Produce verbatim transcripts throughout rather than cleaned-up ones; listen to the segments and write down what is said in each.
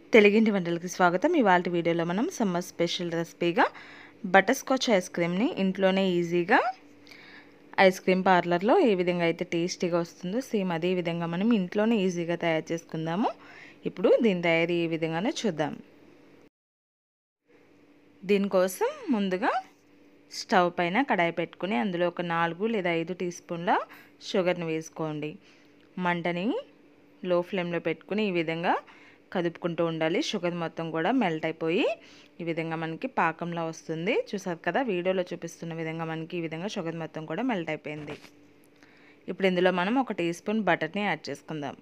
తెలుగింటి వంటలకి స్వాగతం. ఇవాల్టి వీడియోలో మనం సమ్మర్ స్పెషల్ రెసిపీగా బటర్ స్కాచ్ ఐస్ క్రీమ్ని ఇంట్లోనే ఈజీగా ఐస్ క్రీమ్ పార్లర్లో ఏ విధంగా అయితే టేస్టీగా వస్తుందో సేమ్ అదే విధంగా మనం ఇంట్లోనే ఈజీగా తయారు చేసుకుందాము. ఇప్పుడు దీని తయారీ ఏ విధంగానో చూద్దాం. దీనికోసం ముందుగా స్టవ్ పైన కడాయి పెట్టుకుని అందులో ఒక నాలుగు లేదా ఐదు టీ స్పూన్ల షుగర్ని వేసుకోండి. మంటని లో ఫ్లేమ్లో పెట్టుకుని ఈ విధంగా కదుపుకుంటూ ఉండాలి. షుగర్ మొత్తం కూడా మెల్ట్ అయిపోయి ఈ విధంగా మనకి పాకంలా వస్తుంది. చూసారు కదా, వీడియోలో చూపిస్తున్న విధంగా మనకి ఈ విధంగా షుగర్ మొత్తం కూడా మెల్ట్ అయిపోయింది. ఇప్పుడు ఇందులో మనం ఒక టీ స్పూన్ బటర్ని యాడ్ చేసుకుందాం.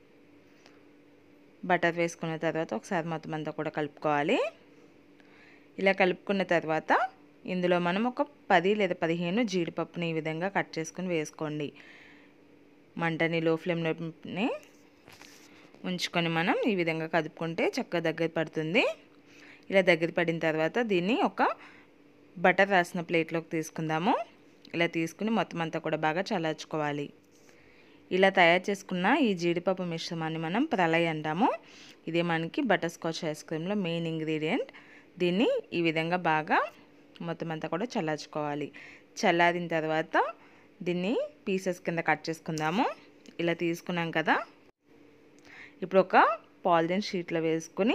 బటర్ వేసుకున్న తర్వాత ఒకసారి మొత్తం అంతా కూడా కలుపుకోవాలి. ఇలా కలుపుకున్న తర్వాత ఇందులో మనం ఒక పది లేదా పదిహేను జీడిపప్పుని ఈ విధంగా కట్ చేసుకుని వేసుకోండి. మంటని లో ఫ్లేమ్లోనే ఉంచుకొని మనం ఈ విధంగా కదుపుకుంటే చక్కగా దగ్గర పడుతుంది. ఇలా దగ్గర పడిన తర్వాత దీన్ని ఒక బటర్ రాసిన ప్లేట్లోకి తీసుకుందాము. ఇలా తీసుకుని మొత్తం అంతా కూడా బాగా చల్లార్చుకోవాలి. ఇలా తయారు చేసుకున్న ఈ జీడిపప్పు మిశ్రమాన్ని మనం ప్రళయ్ అంటాము. ఇదే మనకి బటర్ స్కాచ్ ఐస్ క్రీమ్లో మెయిన్ ఇంగ్రీడియంట్. దీన్ని ఈ విధంగా బాగా మొత్తం అంతా కూడా చల్లార్చుకోవాలి. చల్లారిన తర్వాత దీన్ని పీసెస్ కింద కట్ చేసుకుందాము. ఇలా తీసుకున్నాం కదా, ఇప్పుడు ఒక పాలిథిన్ షీట్లో వేసుకుని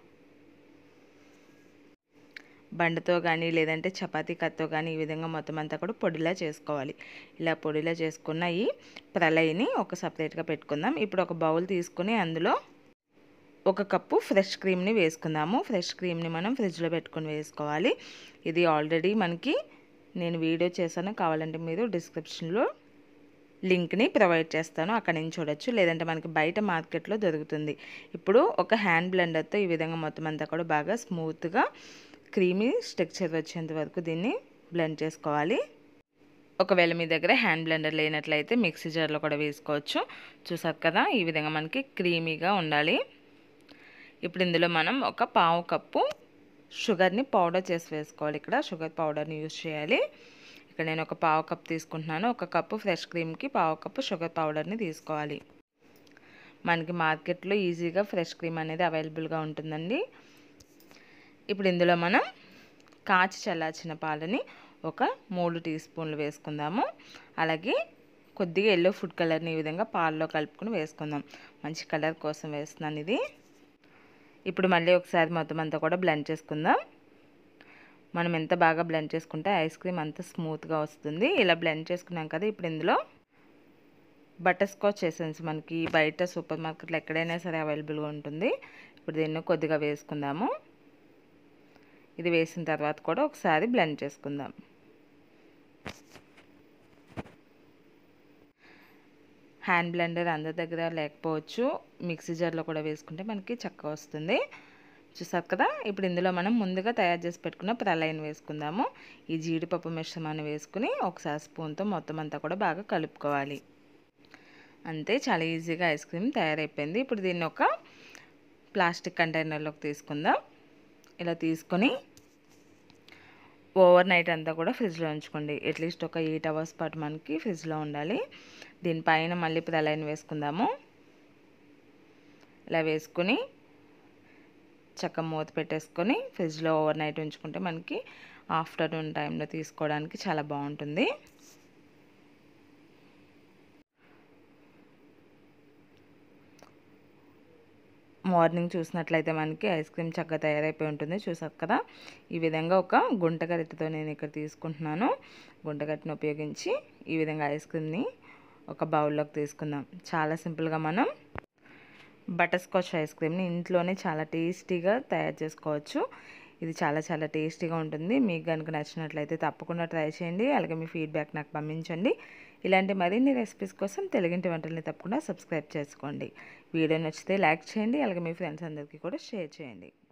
బండతో కానీ లేదంటే చపాతీ కత్తో కానీ ఈ విధంగా మొత్తం అంతా కూడా పొడిలా చేసుకోవాలి. ఇలా పొడిలా చేసుకున్న ఈ ప్రళయ్ని ఒక సపరేట్గా పెట్టుకుందాం. ఇప్పుడు ఒక బౌల్ తీసుకుని అందులో ఒక కప్పు ఫ్రెష్ క్రీమ్ని వేసుకుందాము. ఫ్రెష్ క్రీమ్ని మనం ఫ్రిడ్జ్లో పెట్టుకొని వేసుకోవాలి. ఇది ఆల్రెడీ మనకి నేను వీడియో చేశాను, కావాలంటే మీరు డిస్క్రిప్షన్లో లింక్ని ప్రొవైడ్ చేస్తాను, అక్కడ నుంచి చూడొచ్చు. లేదంటే మనకి బయట మార్కెట్లో దొరుకుతుంది. ఇప్పుడు ఒక హ్యాండ్ బ్లెండర్తో ఈ విధంగా మొత్తం అంతా కూడా బాగా స్మూత్గా క్రీమీ స్ట్రక్చర్ వచ్చేంత వరకు దీన్ని బ్లెండ్ చేసుకోవాలి. ఒకవేళ మీ దగ్గర హ్యాండ్ బ్లెండర్ లేనట్లయితే మిక్సీ జార్లో కూడా వేసుకోవచ్చు. చూసారు కదా, ఈ విధంగా మనకి క్రీమీగా ఉండాలి. ఇప్పుడు ఇందులో మనం ఒక పావు కప్పు షుగర్ని పౌడర్ చేసి వేసుకోవాలి. ఇక్కడ షుగర్ పౌడర్ని యూజ్ చేయాలి. ఇక్కడ నేను ఒక పావు కప్ తీసుకుంటున్నాను. ఒక కప్పు ఫ్రెష్ క్రీమ్కి పావు కప్పు షుగర్ పౌడర్ని తీసుకోవాలి. మనకి మార్కెట్లో ఈజీగా ఫ్రెష్ క్రీమ్ అనేది అవైలబుల్గా ఉంటుందండి. ఇప్పుడు ఇందులో మనం కాచి చల్లార్చిన పాలని ఒక మూడు టీ స్పూన్లు వేసుకుందాము. అలాగే కొద్దిగా ఎల్లో ఫుడ్ కలర్ని ఈ విధంగా పాలలో కలుపుకుని వేసుకుందాం. మంచి కలర్ కోసం వేస్తున్నాను ఇది. ఇప్పుడు మళ్ళీ ఒకసారి మొత్తం అంతా కూడా బ్లెండ్ చేసుకుందాం. మనం ఎంత బాగా బ్లెండ్ చేసుకుంటే ఐస్ క్రీమ్ అంత స్మూత్గా వస్తుంది. ఇలా బ్లెండ్ చేసుకున్నాం కదా, ఇప్పుడు ఇందులో బటర్ స్కాచ్ ఎసెన్స్ మనకి బయట సూపర్ మార్కెట్లో ఎక్కడైనా సరే అవైలబుల్గా ఉంటుంది. ఇప్పుడు దీన్ని కొద్దిగా వేసుకుందాము. ఇది వేసిన తర్వాత కూడా ఒకసారి బ్లెండ్ చేసుకుందాం. హ్యాండ్ బ్లెండర్ అందరి దగ్గర లేకపోవచ్చు, మిక్సీ జార్లో కూడా వేసుకుంటే మనకి చక్కగా వస్తుంది. చూసారు కదా, ఇప్పుడు ఇందులో మనం ముందుగా తయారు చేసి పెట్టుకున్న ప్రళయ్ని వేసుకుందాము. ఈ జీడిపప్పు మిశ్రమాన్ని వేసుకుని ఒకసారి స్పూన్తో మొత్తం అంతా కూడా బాగా కలుపుకోవాలి. అంతే, చాలా ఈజీగా ఐస్ క్రీమ్ తయారైపోయింది. ఇప్పుడు దీన్ని ఒక ప్లాస్టిక్ కంటైనర్లోకి తీసుకుందాం. ఇలా తీసుకొని ఓవర్ నైట్ అంతా కూడా ఫ్రిడ్జ్లో ఉంచుకోండి. అట్లీస్ట్ ఒక ఎయిట్ అవర్స్ పాటు మనకి ఫ్రిడ్జ్లో ఉండాలి. దీనిపైన మళ్ళీ ప్రళయ్ని వేసుకుందాము. ఇలా వేసుకుని చక్కగా మూత పెట్టేసుకొని ఫ్రిడ్జ్లో ఓవర్ నైట్ ఉంచుకుంటే మనకి ఆఫ్టర్నూన్ టైంలో తీసుకోవడానికి చాలా బాగుంటుంది. మార్నింగ్ చూసినట్లయితే మనకి ఐస్ క్రీమ్ చక్కగా తయారైపోయి ఉంటుంది. చూసారు కదా, ఈ విధంగా ఒక గుంటగరిటెతో నేను ఇక్కడ తీసుకుంటున్నాను. గుంటగరిటెను ఉపయోగించి ఈ విధంగా ఐస్ క్రీమ్ని ఒక బౌల్లోకి తీసుకుందాం. చాలా సింపుల్గా మనం బటర్ స్కాచ్ ఐస్ క్రీమ్ని ఇంట్లోనే చాలా టేస్టీగా తయారు చేసుకోవచ్చు. ఇది చాలా చాలా టేస్టీగా ఉంటుంది. మీకు కనుక నచ్చినట్లయితే తప్పకుండా ట్రై చేయండి. అలాగే మీ ఫీడ్బ్యాక్ నాకు పంపించండి. ఇలాంటి మరిన్ని రెసిపీస్ కోసం తెలుగింటి వంటల్ని తప్పకుండా సబ్స్క్రైబ్ చేసుకోండి. వీడియో నచ్చితే లైక్ చేయండి. అలాగే మీ ఫ్రెండ్స్ అందరికీ కూడా షేర్ చేయండి.